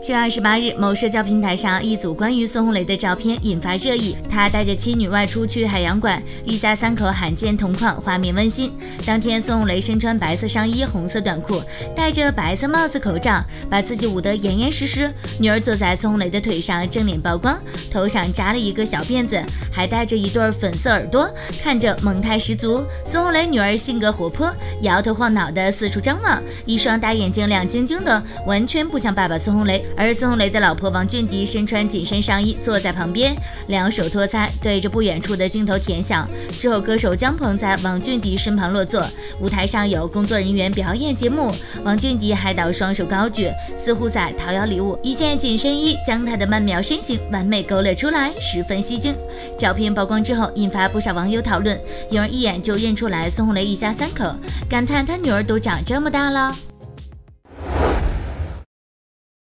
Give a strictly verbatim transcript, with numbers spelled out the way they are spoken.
七月二十八日，某社交平台上一组关于孙红雷的照片引发热议。他带着妻女外出去海洋馆，一家三口罕见同框，画面温馨。当天，孙红雷身穿白色上衣、红色短裤，戴着白色帽子、口罩，把自己捂得严严实实。女儿坐在孙红雷的腿上，正脸曝光，头上扎了一个小辫子，还戴着一对粉色耳朵，看着萌态十足。孙红雷女儿性格活泼，摇头晃脑的四处张望，一双大眼睛亮晶晶的，完全不像爸爸孙红雷。而孙红雷的老婆王俊迪身穿紧身上衣，坐在旁边，两手托腮，对着不远处的镜头甜笑。之后，歌手姜鹏在王俊迪身旁落座，舞台上有工作人员表演节目，王俊迪还倒双手高举，似乎在讨要礼物。一件紧身衣将他的曼妙身形完美勾勒出来，十分吸睛。照片曝光之后，引发不少网友讨论，有人一眼就认出来孙红雷一家三口，感叹他女儿都长这么大了。